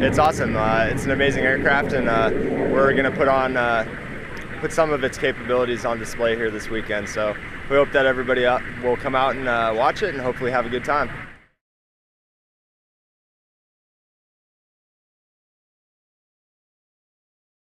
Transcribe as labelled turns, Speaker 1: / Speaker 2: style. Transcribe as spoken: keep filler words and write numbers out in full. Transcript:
Speaker 1: it's awesome. Uh, it's an amazing aircraft, and uh, we're going to put on uh, put some of its capabilities on display here this weekend. So we hope that everybody will come out and uh, watch it and hopefully have a good time.